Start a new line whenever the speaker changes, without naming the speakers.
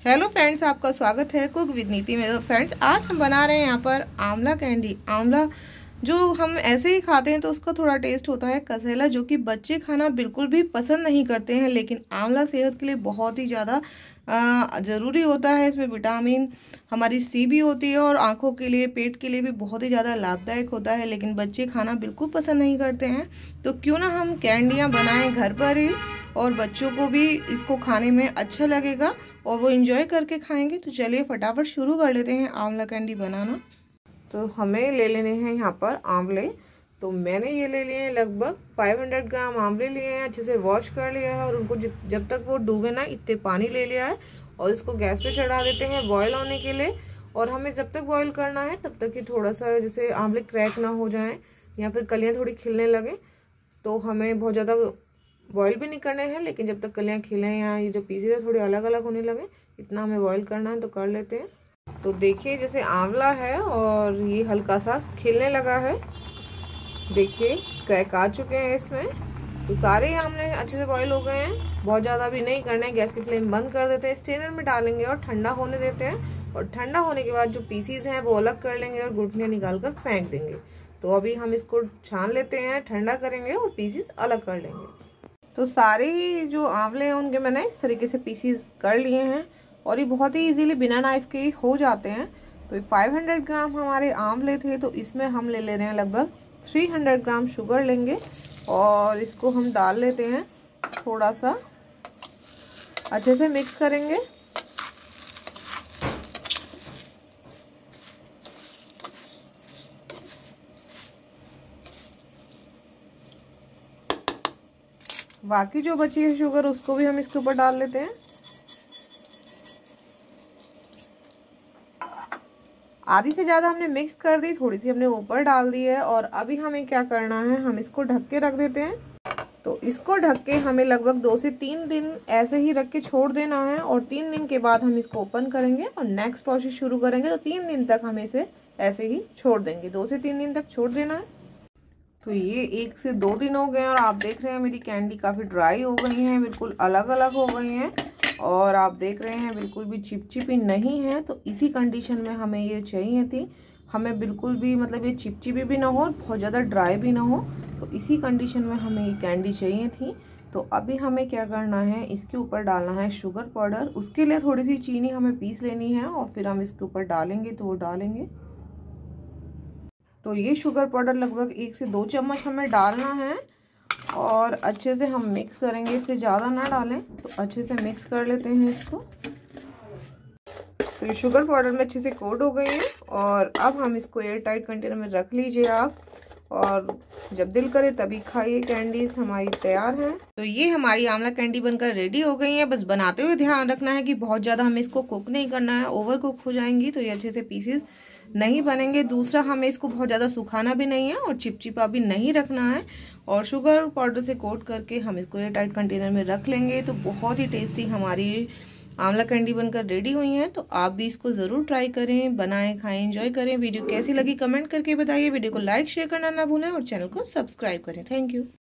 Hello friends, आपका स्वागत है कुक विद नीति में। फ्रेंड्स, आज हम बना रहे हैं यहाँ पर आंवला कैंडी। आंवला जो हम ऐसे ही खाते हैं तो उसका थोड़ा टेस्ट होता है कसैला, जो कि बच्चे खाना बिल्कुल भी पसंद नहीं करते हैं। लेकिन आंवला सेहत के लिए बहुत ही ज़्यादा ज़रूरी होता है। इसमें विटामिन हमारी सी भी होती है और आँखों के लिए, पेट के लिए भी बहुत ही ज़्यादा लाभदायक होता है। लेकिन बच्चे खाना बिल्कुल पसंद नहीं करते हैं, तो क्यों ना हम कैंडियाँ बनाएं घर पर ही, और बच्चों को भी इसको खाने में अच्छा लगेगा और वो एंजॉय करके खाएंगे। तो चलिए फटाफट शुरू कर लेते हैं आंवला कैंडी बनाना। तो हमें ले लेने हैं यहाँ पर आंवले। तो मैंने ये ले लिए हैं लगभग 500 ग्राम आंवले लिए हैं। अच्छे से वॉश कर लिया है और उनको जब तक वो डूबे ना इतने पानी ले लिया है। और इसको गैस पे चढ़ा देते हैं बॉयल होने के लिए। और हमें जब तक बॉयल करना है तब तक कि थोड़ा सा जैसे आंवले क्रैक ना हो जाएं या फिर कलियाँ थोड़ी खिलने लगे। तो हमें बहुत ज़्यादा बॉयल भी नहीं करने हैं, लेकिन जब तक कलियाँ खिलें या ये जो पीसेस है थोड़े अलग अलग होने लगे, इतना हमें बॉयल करना है। तो कर लेते हैं। तो देखिए जैसे आंवला है और ये हल्का सा खिलने लगा है, देखिए क्रैक आ चुके हैं इसमें। तो सारे ही आंवले अच्छे से बॉयल हो गए हैं। बहुत ज़्यादा भी नहीं करना है। गैस की फ्लेम बंद कर देते हैं, स्ट्रेनर में डालेंगे और ठंडा होने देते हैं। और ठंडा होने के बाद जो पीसीज हैं वो अलग कर लेंगे और गुठलियाँ निकाल कर फेंक देंगे। तो अभी हम इसको छान लेते हैं, ठंडा करेंगे और पीसीज अलग कर लेंगे। तो सारे ही जो आंवले हैं उनके मैंने इस तरीके से पीसीस कर लिए हैं और ये बहुत ही इजीली बिना नाइफ के हो जाते हैं। तो 500 ग्राम हमारे आंवले थे, तो इसमें हम ले रहे हैं लगभग 300 ग्राम शुगर लेंगे और इसको हम डाल लेते हैं। थोड़ा सा अच्छे से मिक्स करेंगे। बाकी जो बची है शुगर उसको भी हम इसके ऊपर डाल लेते हैं। आधी से ज़्यादा हमने मिक्स कर दी, थोड़ी सी हमने ऊपर डाल दी है। और अभी हमें क्या करना है, हम इसको ढक के रख देते हैं। तो इसको ढक के हमें लगभग 2 से 3 दिन ऐसे ही रख के छोड़ देना है। और 3 दिन के बाद हम इसको ओपन करेंगे और नेक्स्ट प्रोसेस शुरू करेंगे। तो 3 दिन तक हम इसे ऐसे ही छोड़ देंगे, 2 से 3 दिन तक छोड़ देना है। तो ये 1 से 2 दिन हो गए हैं और आप देख रहे हैं मेरी कैंडी काफ़ी ड्राई हो गई हैं, बिल्कुल अलग अलग हो गई हैं। और आप देख रहे हैं बिल्कुल भी चिपचिपी नहीं है। तो इसी कंडीशन में हमें ये चाहिए थी। हमें बिल्कुल भी मतलब ये चिपचिपी भी ना हो, बहुत ज़्यादा ड्राई भी ना हो। तो इसी कंडीशन में हमें ये कैंडी चाहिए थी। तो अभी हमें क्या करना है, इसके ऊपर डालना है शुगर पाउडर। उसके लिए थोड़ी सी चीनी हमें पीस लेनी है और फिर हम इसके ऊपर डालेंगे। तो वो डालेंगे, तो ये शुगर पाउडर लगभग 1 से 2 चम्मच हमें डालना है और अच्छे से हम मिक्स करेंगे। इससे ज़्यादा ना डालें। तो अच्छे से मिक्स कर लेते हैं इसको। तो ये शुगर पाउडर में अच्छे से कोट हो गई है और अब हम इसको एयर टाइट कंटेनर में रख लीजिए आप, और जब दिल करे तभी खाइए। कैंडीज हमारी तैयार हैं। तो ये हमारी आंवला कैंडी बनकर रेडी हो गई है। बस बनाते हुए ध्यान रखना है कि बहुत ज़्यादा हमें इसको कुक नहीं करना है, ओवर कुक हो जाएंगी तो ये अच्छे से पीसेस नहीं बनेंगे। दूसरा, हमें इसको बहुत ज़्यादा सुखाना भी नहीं है और चिपचिपा भी नहीं रखना है। और शुगर पाउडर से कोट करके हम इसको एयर टाइट कंटेनर में रख लेंगे। तो बहुत ही टेस्टी हमारी आंवला कैंडी बनकर रेडी हुई हैं। तो आप भी इसको ज़रूर ट्राई करें, बनाएं, खाएं, एंजॉय करें। वीडियो कैसी लगी कमेंट करके बताइए। वीडियो को लाइक शेयर करना ना भूलें और चैनल को सब्सक्राइब करें। Thank you.